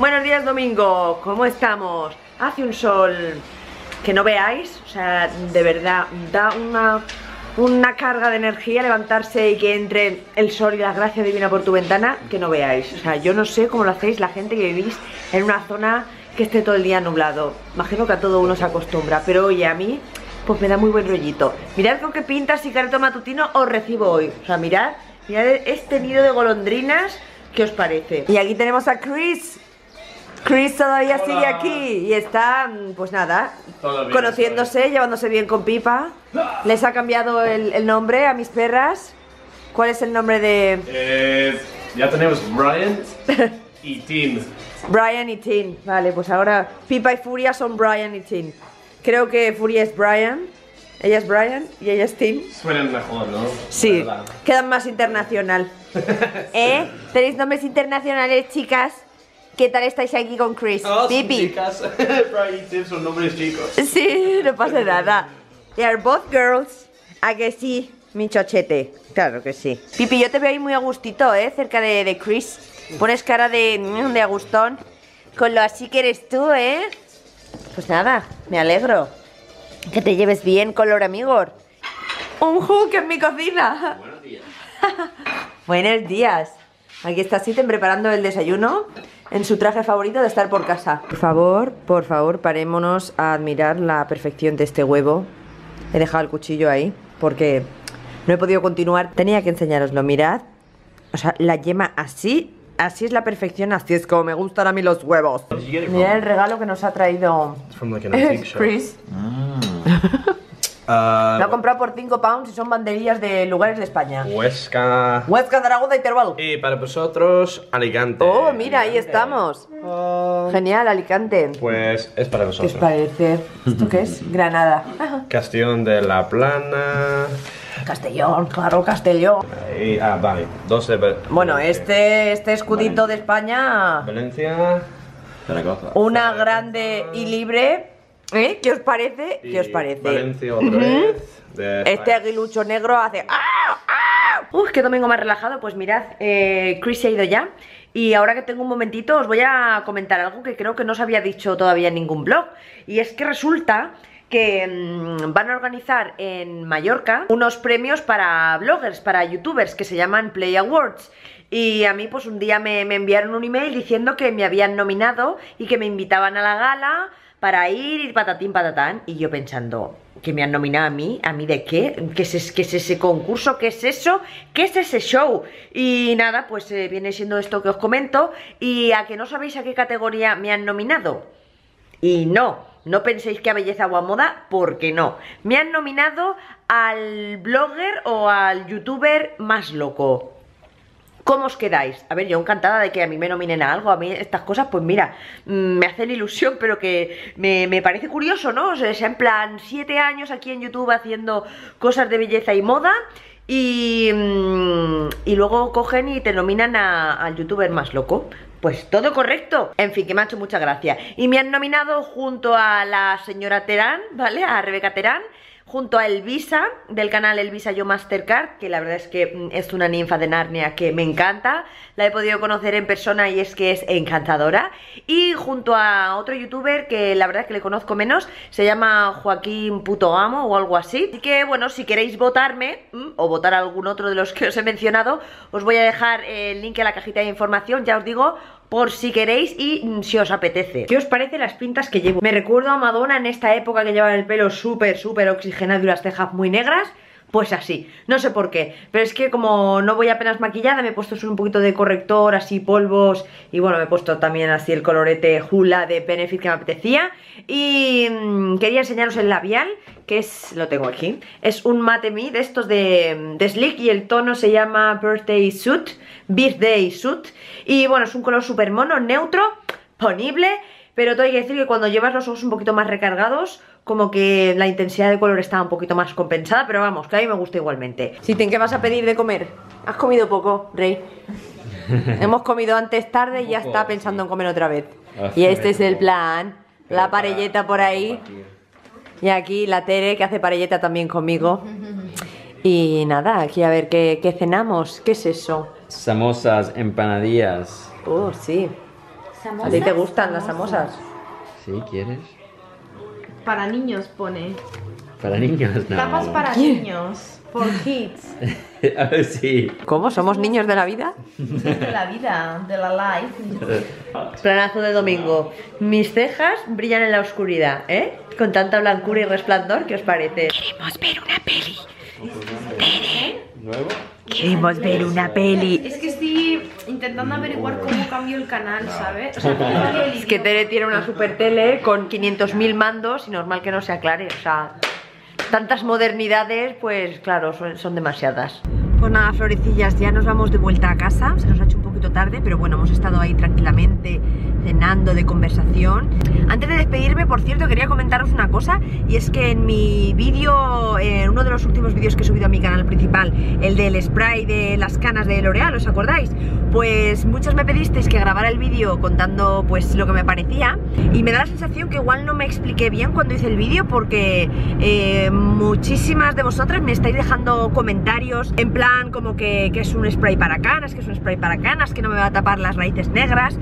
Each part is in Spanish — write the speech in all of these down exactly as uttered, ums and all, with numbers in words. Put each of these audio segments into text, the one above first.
Buenos días, domingo, ¿cómo estamos? Hace un sol que no veáis, o sea, de verdad, da una, una carga de energía levantarse y que entre el sol y la gracia divina por tu ventana, que no veáis. O sea, yo no sé cómo lo hacéis la gente que vivís en una zona que esté todo el día nublado. Imagino que a todo uno se acostumbra, pero oye, a mí pues me da muy buen rollito. Mirad con qué pintas y careto matutino os recibo hoy. O sea, mirad, mirad este nido de golondrinas, ¿qué os parece? Y aquí tenemos a Chris. Chris todavía Hola. Sigue aquí y está, pues nada, bien, conociéndose, llevándose bien con Pipa. Les ha cambiado el, el nombre a mis perras. ¿Cuál es el nombre de...? Eh, ya tenemos Brian y Tim. Brian y Tim, vale, pues ahora Pipa y Furia son Brian y Tim. Creo que Furia es Brian, ella es Brian y ella es Tim. Suenan mejor, ¿no? Sí, quedan más internacional. ¿Eh? ¿Tenéis nombres internacionales, chicas? ¿Qué tal estáis aquí con Chris? Oh, Pipi. Chicas. Brian y Tim son nombres chicos. Sí, no pasa nada. They are both girls. ¿A que sí, mi chochete? Claro que sí. Pipi, yo te veo ahí muy a gustito, ¿eh? Cerca de, de Chris. Pones cara de, de agustón. Con lo así que eres tú, ¿eh? Pues nada, me alegro. Que te lleves bien con los amigos. Un hook en mi cocina. Buenos días. Buenos días. Aquí está Siten preparando el desayuno en su traje favorito de estar por casa. Por favor, por favor, parémonos a admirar la perfección de este huevo. He dejado el cuchillo ahí porque no he podido continuar. Tenía que enseñaroslo, mirad. O sea, la yema así, así es la perfección, así es como me gustan a mí los huevos. Mirad el regalo que nos ha traído Chris. Uh, lo ha comprado por cinco pounds y son banderillas de lugares de España. Huesca. Huesca, Zaragoza y Teruel. Y para vosotros, Alicante. Oh, mira, ahí estamos. Oh. Genial, Alicante. Pues es para nosotros. ¿Qué os parece? ¿Esto qué es? Granada. Castellón de la Plana. Castellón, claro, Castellón. Ahí, ah, vale. Dos de Valencia. Bueno, este, este escudito Valencia. De España. Valencia. Zaragoza. Una grande y libre. ¿Eh? ¿Qué os parece? ¿Qué os parece? Valencia otra vez. De este aguilucho negro hace... ¡Ah! ¡Ah! Uf, qué domingo más relajado. Pues mirad, eh, Chris se ha ido ya. Y ahora que tengo un momentito os voy a comentar algo que creo que no os había dicho todavía en ningún blog. Y es que resulta que mmm, van a organizar en Mallorca unos premios para bloggers, para youtubers, que se llaman Play Awards. Y a mí pues un día me, me enviaron un email diciendo que me habían nominado y que me invitaban a la gala para ir y patatín patatán. Y yo pensando, ¿que me han nominado a mí? ¿A mí de qué? ¿Qué es, qué es ese concurso? ¿Qué es eso? ¿Qué es ese show? Y nada, pues eh, viene siendo esto que os comento. Y a que no sabéis a qué categoría me han nominado. Y no, no penséis que a belleza o a moda, porque no. Me han nominado al blogger o al youtuber más loco. ¿Cómo os quedáis? A ver, yo encantada de que a mí me nominen a algo. A mí estas cosas, pues mira, me hacen ilusión, pero que me, me parece curioso, ¿no? O sea, en plan, siete años aquí en YouTube haciendo cosas de belleza y moda y, y luego cogen y te nominan a, al youtuber más loco. Pues todo correcto. En fin, que me ha hecho mucha gracia. Y me han nominado junto a la señora Terán, ¿vale? A Rebeca Terán. Junto a Elvisa, del canal Elvisa Yo Mastercard, que la verdad es que es una ninfa de Narnia que me encanta. La he podido conocer en persona y es que es encantadora. Y junto a otro youtuber que la verdad es que le conozco menos, se llama Joaquín Puto Amo o algo así. Así que bueno, si queréis votarme, o votar a algún otro de los que os he mencionado, os voy a dejar el link en la cajita de información, ya os digo, por si queréis y si os apetece. ¿Qué os parece las pintas que llevo? Me recuerdo a Madonna en esta época que llevaba el pelo súper, súper oxigenado y las cejas muy negras. Pues así, no sé por qué, pero es que como no voy apenas maquillada, me he puesto un poquito de corrector, así polvos, y bueno, me he puesto también así el colorete Hula de Benefit que me apetecía. Y mmm, quería enseñaros el labial, que es, lo tengo aquí, es un Mate Me de estos de, de Sleek y el tono se llama Birthday Suit, Birthday Suit, y bueno, es un color súper mono, neutro, ponible. Pero todo hay que decir que cuando llevas los ojos un poquito más recargados, como que la intensidad de color está un poquito más compensada. Pero vamos, que a mí me gusta igualmente. Siten, ¿qué vas a pedir de comer? ¿Has comido poco, Rey? Hemos comido antes tarde y ya está pensando en comer otra vez. Y este es el plan. La parelleta por ahí. Y aquí la Tere, que hace parelleta también conmigo. Y nada, aquí a ver qué, qué cenamos. ¿Qué es eso? Samosas, empanadillas. Oh, sí. ¿A ti te gustan las samosas? Sí, ¿quieres? Para niños pone. Para niños, no. Tapas para niños. For kids. A ver, sí. ¿Cómo? ¿Somos niños de la vida? De la vida, de la life. Planazo de domingo. Mis cejas brillan en la oscuridad, ¿eh? Con tanta blancura y resplandor, ¿qué os parece? Queremos ver una peli. ¿Nuevo? Queremos ver una peli. Es que estoy intentando averiguar cómo cambio el canal, ¿sabes? O sea, cómo cambio el Es que Tere tiene una super tele con quinientos mil mandos y normal que no se aclare, o sea, tantas modernidades, pues claro, son, son demasiadas. Pues nada, florecillas, ya nos vamos de vuelta a casa, se nos ha hecho un poquito tarde, pero bueno, hemos estado ahí tranquilamente cenando, de conversación. Antes de despedirme, por cierto, quería comentaros una cosa, y es que en mi vídeo, en uno de los últimos vídeos que he subido a mi canal principal, el del spray de las canas de L'Oreal, ¿os acordáis? Pues muchos me pedisteis que grabara el vídeo contando pues lo que me parecía, y me da la sensación que igual no me expliqué bien cuando hice el vídeo, porque eh, muchísimas de vosotras me estáis dejando comentarios en plan como que, que es un spray para canas, que es un spray para canas, que no me va a tapar las raíces negras,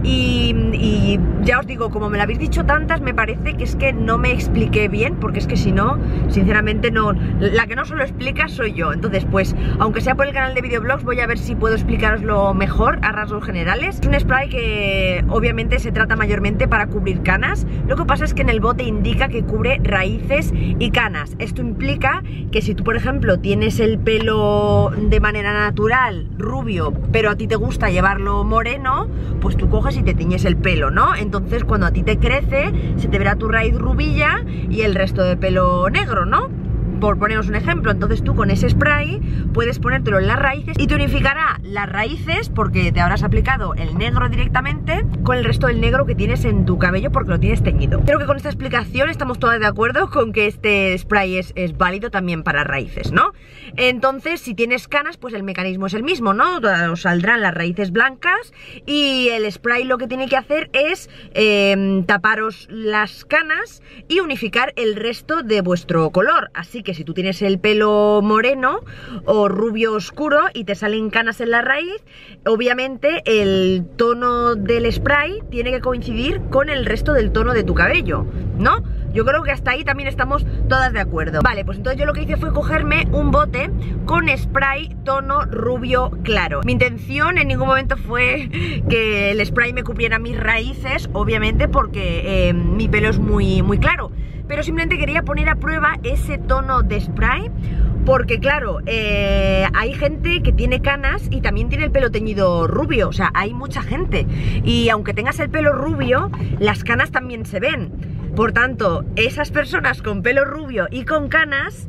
y y ya os digo, como me lo habéis dicho tantas, me parece que es que no me expliqué bien, porque es que si no, sinceramente no, la que no se lo explica soy yo. Entonces pues, aunque sea por el canal de videoblogs, voy a ver si puedo explicaroslo mejor a rasgos generales. Es un spray que obviamente se trata mayormente para cubrir canas. Lo que pasa es que en el bote indica que cubre raíces y canas. Esto implica que si tú, por ejemplo, tienes el pelo de manera natural, rubio, pero a ti te gusta llevarlo moreno, pues tú coges y te tiñes el pelo, ¿no? Entonces cuando a ti te crece, se te verá tu raíz rubilla y el resto de pelo negro, ¿no? Por poneros un ejemplo. Entonces tú con ese spray puedes ponértelo en las raíces y te unificará las raíces, porque te habrás aplicado el negro directamente, con el resto del negro que tienes en tu cabello porque lo tienes teñido. Creo que con esta explicación estamos todas de acuerdo con que este spray es, es válido también para raíces, ¿no? Entonces si tienes canas, pues el mecanismo es el mismo, ¿no? Os saldrán las raíces blancas y el spray lo que tiene que hacer es eh, taparos las canas y unificar el resto de vuestro color. Así que si tú tienes el pelo moreno o rubio oscuro y te salen canas en la raíz, obviamente el tono del spray tiene que coincidir con el resto del tono de tu cabello, ¿no? Yo creo que hasta ahí también estamos todas de acuerdo. Vale, pues entonces yo lo que hice fue cogerme un bote con spray tono rubio claro. Mi intención en ningún momento fue que el spray me cubriera mis raíces, obviamente porque eh, mi pelo es muy, muy claro, pero simplemente quería poner a prueba ese tono de spray, porque claro, eh, hay gente que tiene canas y también tiene el pelo teñido rubio, o sea, hay mucha gente, y aunque tengas el pelo rubio, las canas también se ven. Por tanto, esas personas con pelo rubio y con canas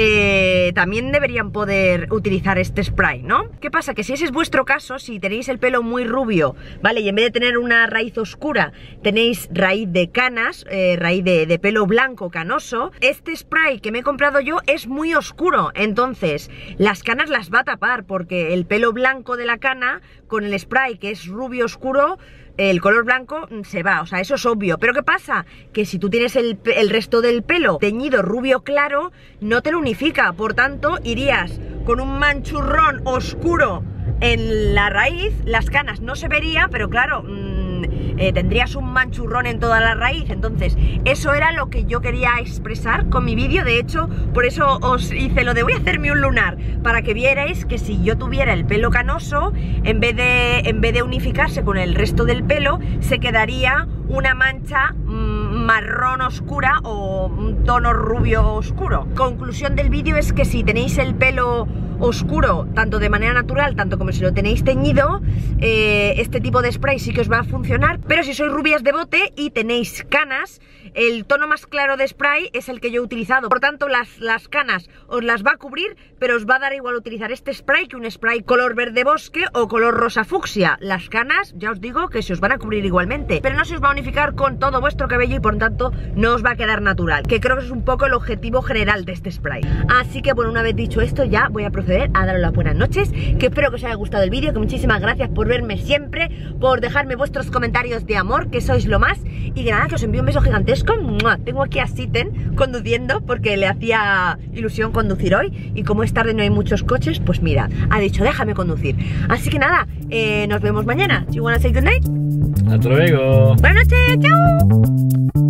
eh, también deberían poder utilizar este spray, ¿no? ¿Qué pasa? Que si ese es vuestro caso, si tenéis el pelo muy rubio, ¿vale? Y en vez de tener una raíz oscura, tenéis raíz de canas, eh, raíz de, de pelo blanco canoso, este spray que me he comprado yo es muy oscuro, entonces las canas las va a tapar, porque el pelo blanco de la cana con el spray que es rubio oscuro, el color blanco se va, o sea, eso es obvio. Pero ¿qué pasa? Que si tú tienes el, el resto del pelo teñido rubio claro, no te lo unifica, por tanto irías con un manchurrón oscuro en la raíz, las canas no se vería, pero claro, mmm, eh, tendrías un manchurrón en toda la raíz. Entonces eso era lo que yo quería expresar con mi vídeo. De hecho, por eso os hice lo de voy a hacerme un lunar, para que vierais que si yo tuviera el pelo canoso, en vez de, en vez de unificarse con el resto del pelo, se quedaría una mancha mmm, marrón oscura o un tono rubio oscuro. Conclusión del vídeo es que si tenéis el pelo oscuro, tanto de manera natural, tanto como si lo tenéis teñido, eh, este tipo de spray sí que os va a funcionar. Pero si sois rubias de bote y tenéis canas, el tono más claro de spray es el que yo he utilizado. Por tanto, las, las canas os las va a cubrir, pero os va a dar igual utilizar este spray que un spray color verde bosque o color rosa fucsia. Las canas, ya os digo que se os van a cubrir igualmente, pero no se os va a unificar con todo vuestro cabello y por tanto no os va a quedar natural, que creo que es un poco el objetivo general de este spray. Así que bueno, una vez dicho esto, ya voy a proceder a daros las buenas noches, que espero que os haya gustado el vídeo, que muchísimas gracias por verme siempre, por dejarme vuestros comentarios de amor, que sois lo más, y que nada, que os envío un beso gigantesco. ¡Mua! Tengo aquí a Siten conduciendo porque le hacía ilusión conducir hoy, y como es tarde no hay muchos coches, pues mira, ha dicho déjame conducir. Así que nada, eh, nos vemos mañana. Do you wanna say good night? Hasta luego. Buenas noches, chao.